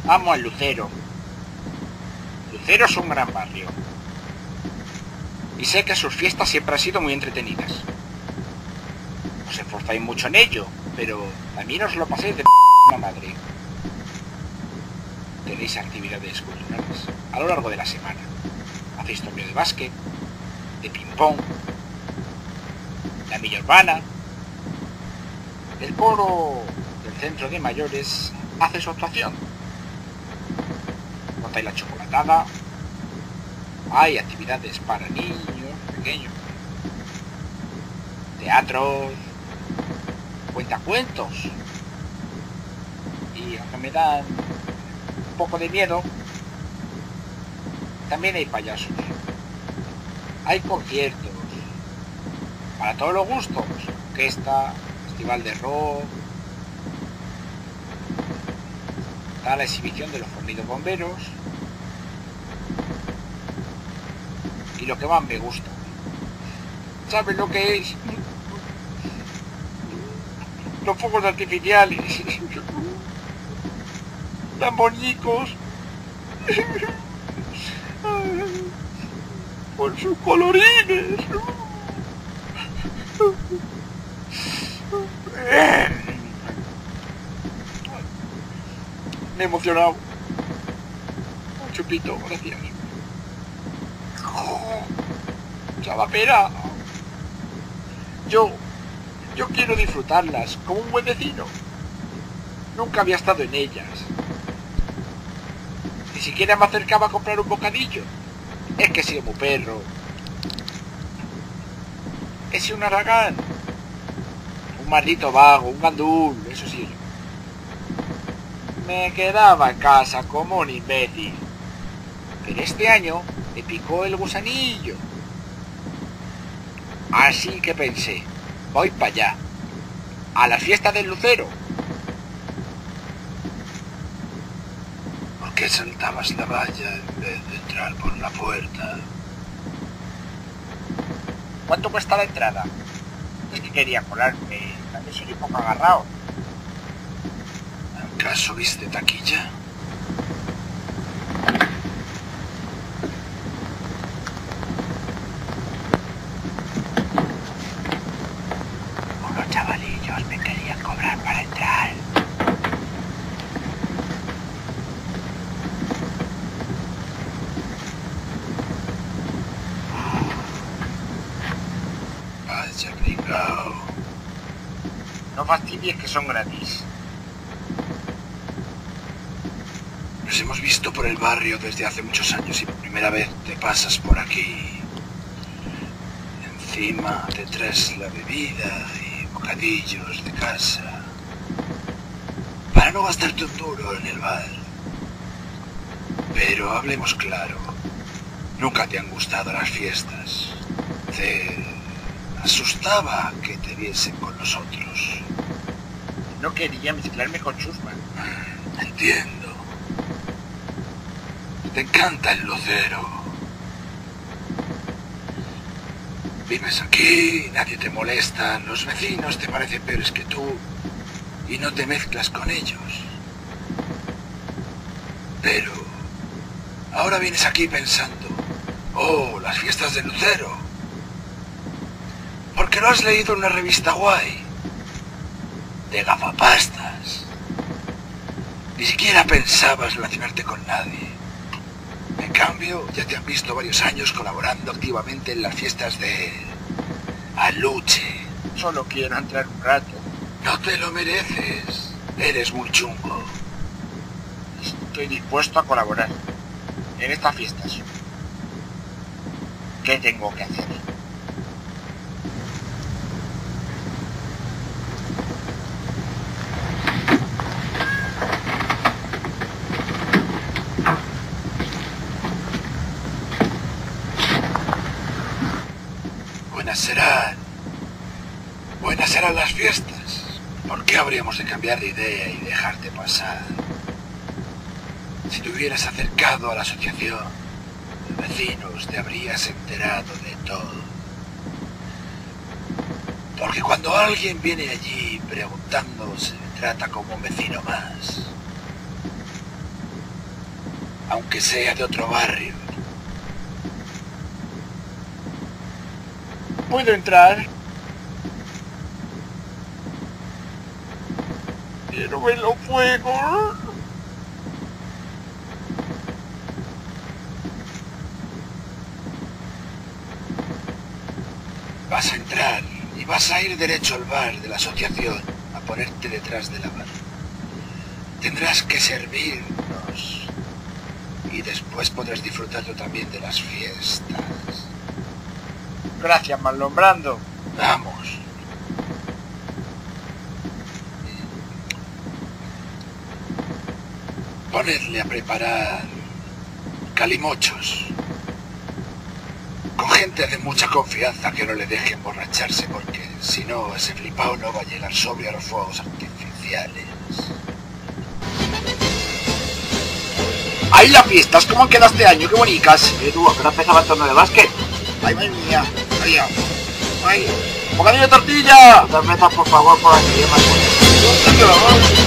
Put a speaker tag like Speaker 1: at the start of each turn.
Speaker 1: Amo al Lucero. Lucero es un gran barrio. Y sé que sus fiestas siempre han sido muy entretenidas. Os esforzáis mucho en ello, pero también os lo paséis de madre. Tenéis actividades culturales a lo largo de la semana. Hacéis torneo de básquet, de ping-pong, la milla urbana. El coro del centro de mayores hace su actuación. Montáis la chocolatada. Hay actividades para niños pequeños. Teatros. Cuentacuentos. Y aunque me dan un poco de miedo, también hay payasos. Hay conciertos. Para todos los gustos. Orquesta, festival de rock. Está la exhibición de los fornidos bomberos. Y lo que más me gusta, ¿sabes lo que es? Los fuegos artificiales. Tan bonitos. Por sus colorines. Me he emocionado. Un chupito, gracias. Chavapera. Yo quiero disfrutarlas como un buen vecino. Nunca había estado en ellas. Ni siquiera me acercaba a comprar un bocadillo. Es que he sido muy perro. He sido un aragán. Un maldito vago, un gandul, eso sí. Me quedaba en casa como un imbécil. Pero este año me picó el gusanillo. Así que pensé, voy para allá, a la fiesta del Lucero.
Speaker 2: ¿Por qué saltabas la valla en vez de entrar por la puerta?
Speaker 1: ¿Cuánto cuesta la entrada? Es que quería colarme, también soy un poco agarrado.
Speaker 2: ¿Acaso viste taquilla?
Speaker 1: Unos chavalillos me querían cobrar para entrar.
Speaker 2: Vaya pringao.
Speaker 1: No fastidies que son gratis.
Speaker 2: Nos hemos visto por el barrio desde hace muchos años y por primera vez te pasas por aquí. Encima te traes la bebida y bocadillos de casa. Para no gastarte un duro en el bar. Pero hablemos claro. Nunca te han gustado las fiestas. Te asustaba que te viesen con nosotros.
Speaker 1: No quería mezclarme con Chusman.
Speaker 2: Entiendo. Te encanta el Lucero. Vives aquí, nadie te molesta, los vecinos te parecen peores que tú y no te mezclas con ellos. Pero ahora vienes aquí pensando, oh, las fiestas del Lucero. Porque lo has leído en una revista guay, de gafapastas. Ni siquiera pensabas relacionarte con nadie. En cambio, ya te han visto varios años colaborando activamente en las fiestas de Aluche.
Speaker 1: Solo quiero entrar un rato.
Speaker 2: No te lo mereces. Eres muy chungo.
Speaker 1: Estoy dispuesto a colaborar en estas fiestas. ¿Qué tengo que hacer?
Speaker 2: Buenas serán las fiestas. ¿Por qué habríamos de cambiar de idea y dejarte pasar? Si te hubieras acercado a la asociación de vecinos, te habrías enterado de todo. Porque cuando alguien viene allí preguntando, se le trata como un vecino más. aunque sea de otro barrio.
Speaker 1: ¿Puedo entrar? Quiero ver los fuegos.
Speaker 2: Vas a entrar y vas a ir derecho al bar de la asociación, a ponerte detrás de la barra. Tendrás que servirnos y después podrás disfrutar tú también de las fiestas.
Speaker 1: Gracias, Marlon Brando.
Speaker 2: Vamos. Ponedle a preparar calimochos. Con gente de mucha confianza, que no le deje emborracharse, porque si no, ese flipao no va a llegar sobrio a los fuegos artificiales.
Speaker 1: ¡Ay, las fiestas! ¿Cómo han quedado este año? ¡Qué bonitas! Tú, ¿a qué hora empezaba el torneo de básquet? ¡Ay, madre mía! ¡Ay, ay! ¡Bocadillo de tortilla! Cervezas, por favor, por aquí.